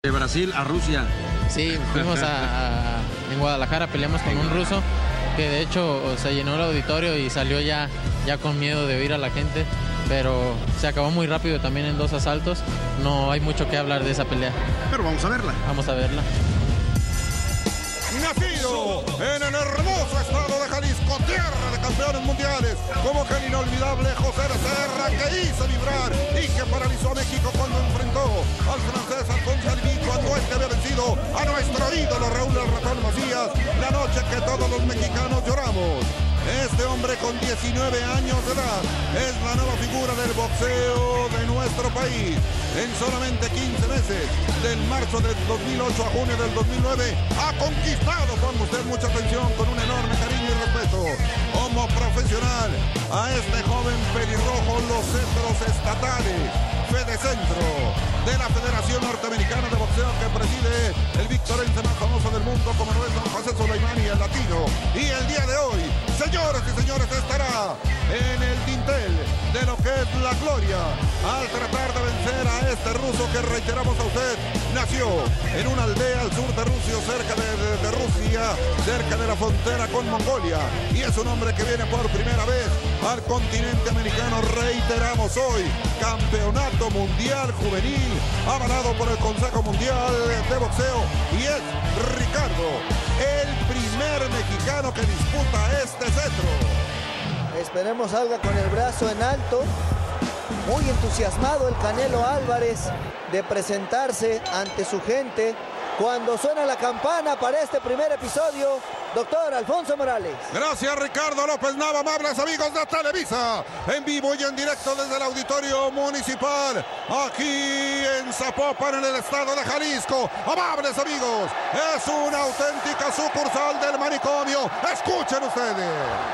De Brasil a Rusia. Sí, fuimos en Guadalajara, peleamos con un ruso que de hecho se llenó el auditorio y salió ya con miedo de oír a la gente, pero se acabó muy rápido también en 2 asaltos. No hay mucho que hablar de esa pelea. Pero vamos a verla. Vamos a verla. Nacido en el hermoso estado de Jalisco, tierra de campeones mundiales, como que el inolvidable José de Serra, que hizo vibrar y que paralizó a México cuando enfrentó al francés Alfonso Alví, cuando este había vencido a nuestro ídolo Raúl El Ratón Macías, la noche que todos los mexicanos lloramos. Este hombre con 19 años de edad es la nueva figura del boxeo de nuestro país. En solamente 15 meses, del marzo del 2008 a junio del 2009, ha conquistado, ponga usted mucha atención, con un enorme cariño y respeto, como profesional, a este joven pelirrojo, los centros estatales, Fedecentro, de la Federación Norteamericana de Boxeo, que preside el victorense más famoso del mundo, como no es don José Soleimani, el latino. Y el día de hoy, señores y señores, estará en el dintel de lo que es la gloria, al tratar de vencer a este ruso que, reiteramos a usted, nació en una aldea al sur de Rusia, cerca de Rusia, cerca de la frontera con Mongolia, y es un hombre que viene por primera vez al continente americano. Reiteramos hoy, campeonato mundial juvenil, avalado por el Consejo Mundial de Boxeo, y es Ricardo, el primer mexicano que disputa este cetro. Esperemos salga con el brazo en alto. Muy entusiasmado el Canelo Álvarez de presentarse ante su gente. Cuando suena la campana para este primer episodio, doctor Alfonso Morales. Gracias, Ricardo López Nava, amables amigos de Televisa, en vivo y en directo desde el Auditorio Municipal, aquí en Zapopan, en el estado de Jalisco. Amables amigos, es una auténtica sucursal del manicomio. Escuchen ustedes.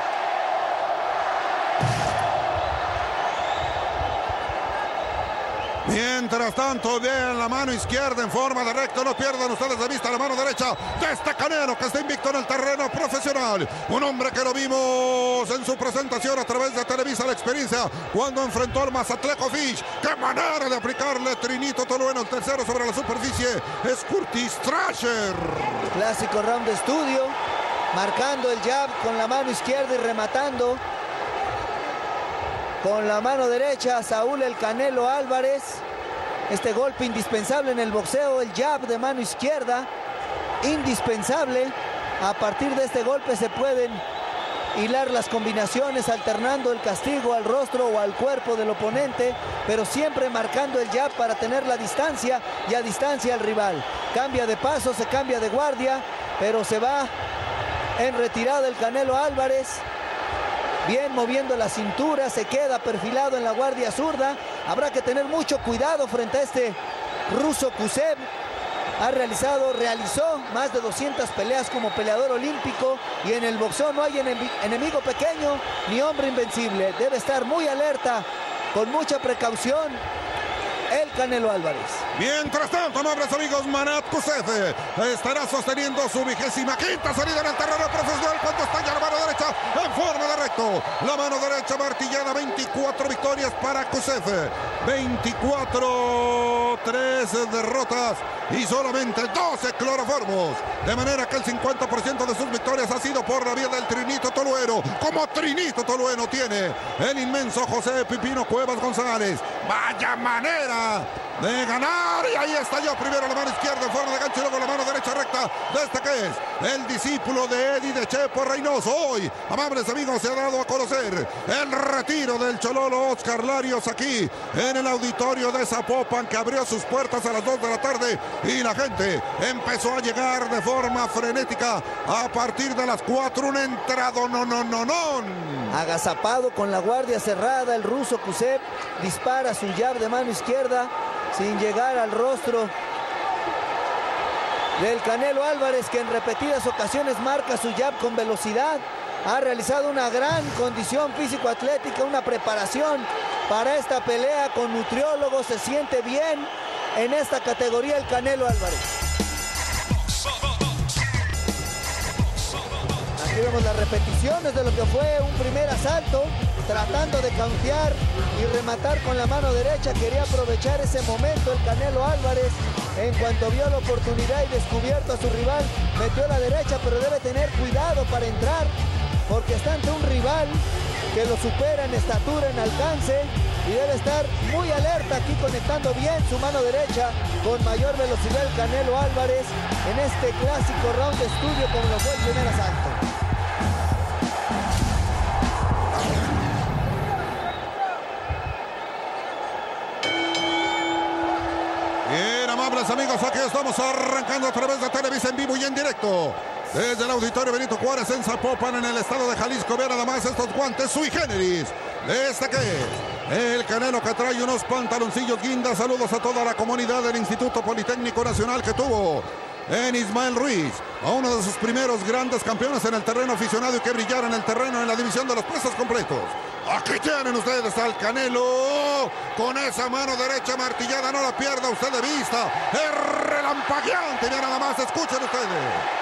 Mientras tanto, vean la mano izquierda en forma de recto. No pierdan ustedes de vista la mano derecha de este Canelo, que está invicto en el terreno profesional. Un hombre que lo vimos en su presentación a través de Televisa La Experiencia, cuando enfrentó al Mazatleco Fish. ¡Qué manera de aplicarle Trinito Tolueno! El tercero sobre la superficie es Curtis Thrasher. Clásico round de estudio, marcando el jab con la mano izquierda y rematando con la mano derecha Saúl el Canelo Álvarez. Este golpe indispensable en el boxeo, el jab de mano izquierda, indispensable. A partir de este golpe se pueden hilar las combinaciones, alternando el castigo al rostro o al cuerpo del oponente, pero siempre marcando el jab para tener la distancia y a distancia al rival. Cambia de paso, se cambia de guardia, pero se va en retirada el Canelo Álvarez. Bien moviendo la cintura, se queda perfilado en la guardia zurda. Habrá que tener mucho cuidado frente a este ruso Kusev. Realizó más de 200 peleas como peleador olímpico, y en el boxeo no hay enemigo pequeño ni hombre invencible. Debe estar muy alerta, con mucha precaución, el Canelo Álvarez. Mientras tanto, amables amigos, Manat Kusev estará sosteniendo su 25ª salida en el terreno profesional cuando está ya la mano derecha en forma de recto. La mano derecha martillada, 24 victorias para Kusev, 24, 3 derrotas y solamente 12 cloroformos. De manera que el 50% de sus victorias ha sido por la vía del Trinito Tolueno. Como Trinito Tolueno tiene el inmenso José Pipino Cuevas González. ¡Vaya manera de ganar! Y ahí estalló primero la mano izquierda en forma de gancho y luego la mano derecha recta de este que es el discípulo de Eddie de Chepo Reynoso. Hoy, amables amigos, se ha dado a conocer el retiro del Chololo Oscar Larios aquí en el auditorio de Zapopan, que abrió sus puertas a las 2 de la tarde y la gente empezó a llegar de forma frenética a partir de las 4. Un entrado agazapado con la guardia cerrada, el ruso Kusev dispara su jab de mano izquierda sin llegar al rostro del Canelo Álvarez, que en repetidas ocasiones marca su jab con velocidad. Ha realizado una gran condición físico-atlética, una preparación para esta pelea con nutriólogos. Se siente bien en esta categoría el Canelo Álvarez. Aquí vemos las repeticiones de lo que fue un primer asalto, tratando de countear y rematar con la mano derecha. Quería aprovechar ese momento el Canelo Álvarez En cuanto vio la oportunidad y descubierto a su rival, metió la derecha, pero debe tener cuidado para entrar, porque está ante un rival que lo supera en estatura, en alcance, y debe estar muy alerta aquí, conectando bien su mano derecha con mayor velocidad el Canelo Álvarez en este clásico round de estudio como lo fue el primer asalto. Bien, amables amigos, aquí estamos arrancando a través de Televisa en vivo y en directo desde el Auditorio Benito Juárez en Zapopan, en el estado de Jalisco. Vean nada más estos guantes sui generis. ¿Este qué es? El Canelo, que trae unos pantaloncillos guinda. Saludos a toda la comunidad del Instituto Politécnico Nacional, que tuvo en Ismael Ruiz a uno de sus primeros grandes campeones en el terreno aficionado y que brillara en el terreno en la división de los pesos completos. Aquí tienen ustedes al Canelo con esa mano derecha martillada, no la pierda usted de vista. Es relampagueante, ya nada más, escuchen ustedes.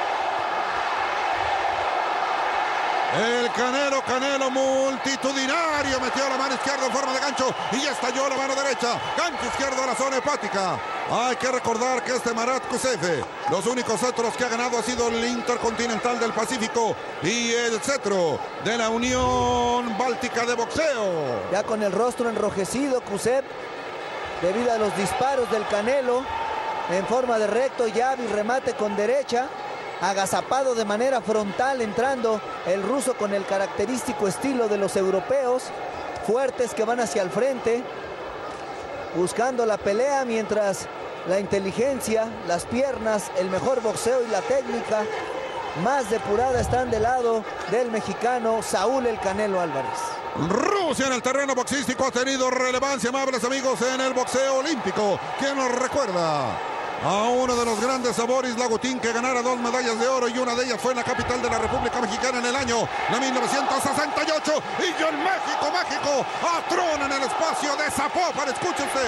El Canelo multitudinario, metió la mano izquierda en forma de gancho y estalló la mano derecha. Gancho izquierdo a la zona hepática. Hay que recordar que este Marat Kusev, los únicos cetros que ha ganado ha sido el Intercontinental del Pacífico y el cetro de la Unión Báltica de Boxeo. Ya con el rostro enrojecido Kusev, debido a los disparos del Canelo, en forma de recto, llave y remate con derecha. Agazapado de manera frontal, entrando el ruso con el característico estilo de los europeos, fuertes que van hacia el frente, buscando la pelea, mientras la inteligencia, las piernas, el mejor boxeo y la técnica más depurada están del lado del mexicano Saúl El Canelo Álvarez. Rusia en el terreno boxístico ha tenido relevancia, amables amigos, en el boxeo olímpico. ¿Quién nos recuerda a uno de los grandes, a Boris Lagutín, que ganara 2 medallas de oro y una de ellas fue en la capital de la República Mexicana en el año de 1968? Y yo en México atrona en el espacio de Zapopan, escúchense.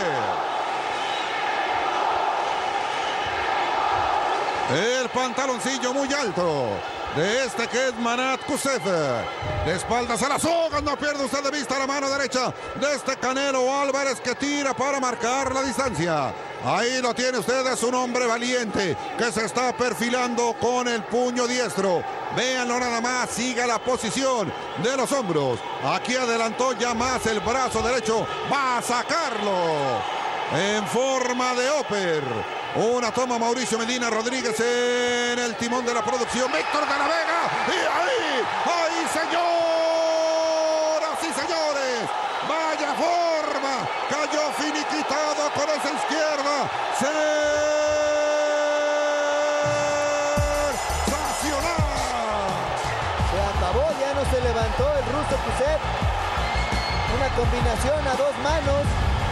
El pantaloncillo muy alto de este que es Marat Kusev. De espaldas a las sogas, no pierde usted de vista la mano derecha de este Canelo Álvarez, que tira para marcar la distancia. Ahí lo tiene usted, es un hombre valiente que se está perfilando con el puño diestro. Véanlo nada más, siga la posición de los hombros. Aquí adelantó ya más el brazo derecho, va a sacarlo en forma de óper. Una toma Mauricio Medina Rodríguez en el timón de la producción, Víctor de la Vega, y ahí señoras y señores, vaya forma, cayó finiquitado con esa izquierda, sensacional. Se acabó, ya no se levantó el ruso Kusev. Una combinación a 2 manos,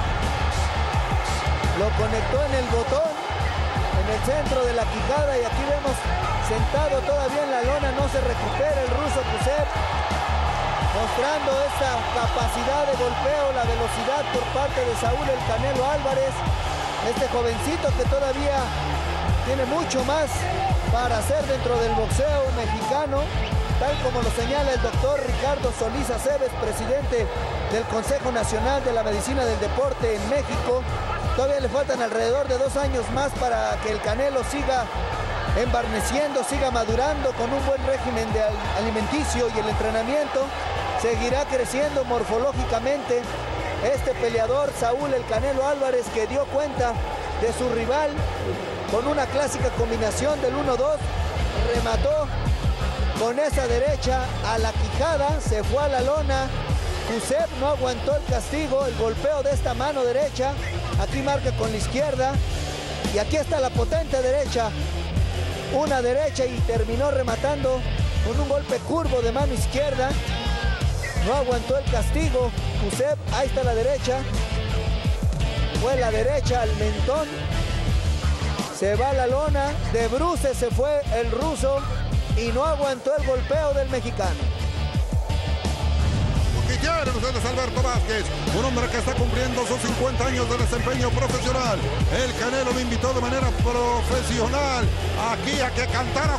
lo conectó en el botón, en el centro de la quijada, y aquí vemos sentado todavía en la lona, no se recupera el ruso Kusev, mostrando esta capacidad de golpeo, la velocidad por parte de Saúl El Canelo Álvarez, este jovencito que todavía tiene mucho más para hacer dentro del boxeo mexicano, tal como lo señala el doctor Ricardo Solís Aceves, presidente del Consejo Nacional de la Medicina del Deporte en México. Todavía le faltan alrededor de 2 años más para que el Canelo siga embarneciendo, siga madurando con un buen régimen alimenticio, y el entrenamiento seguirá creciendo morfológicamente. Este peleador, Saúl El Canelo Álvarez, que dio cuenta de su rival con una clásica combinación del 1-2, remató con esa derecha a la quijada, se fue a la lona. Kusev no aguantó el castigo, el golpeo de esta mano derecha. Aquí marca con la izquierda, y aquí está la potente derecha, una derecha, y terminó rematando con un golpe curvo de mano izquierda. No aguantó el castigo Kusev, ahí está la derecha, fue la derecha al mentón, se va a la lona, de bruces se fue el ruso y no aguantó el golpeo del mexicano. Tienen ustedes Alberto Vázquez, un hombre que está cumpliendo sus 50 años de desempeño profesional. El Canelo lo invitó de manera profesional aquí a que cantara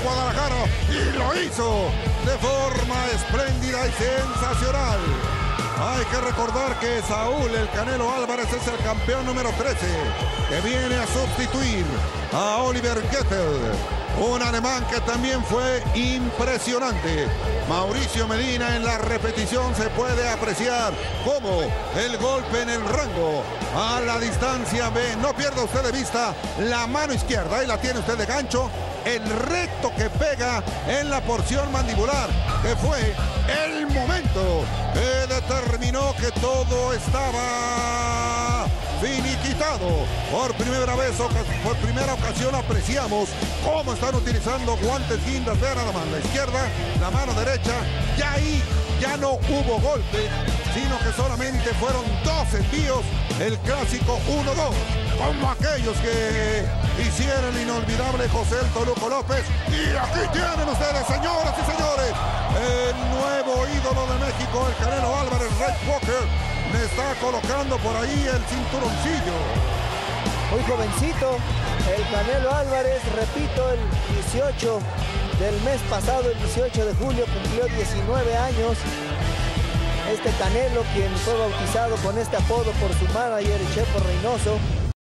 Guadalajara, y lo hizo de forma espléndida y sensacional. Hay que recordar que Saúl El Canelo Álvarez es el campeón número 13, que viene a sustituir a Oliver Gettel, un alemán que también fue impresionante. Mauricio Medina, en la repetición se puede apreciar cómo el golpe en el rango a la distancia. Ve, no pierda usted de vista la mano izquierda, ahí la tiene usted de gancho, el recto que pega en la porción mandibular, que fue el momento que determinó que todo estaba finiquitado. Por primera ocasión apreciamos cómo están utilizando guantes guindas. Vean nada más, la izquierda, la mano derecha, ya ahí ya no hubo golpe, sino que solamente fueron 2 envíos, el clásico 1-2, como aquellos que hiciera el inolvidable José El Toluco López. Y aquí tienen ustedes, señoras y señores, el nuevo ídolo de México, el Canelo Álvarez. Red Walker le está colocando por ahí el cinturoncillo. Muy jovencito, el Canelo Álvarez, repito, el 18 del mes pasado, el 18 de julio, cumplió 19 años. Este Canelo, quien fue bautizado con este apodo por su manager, Chepo Reynoso,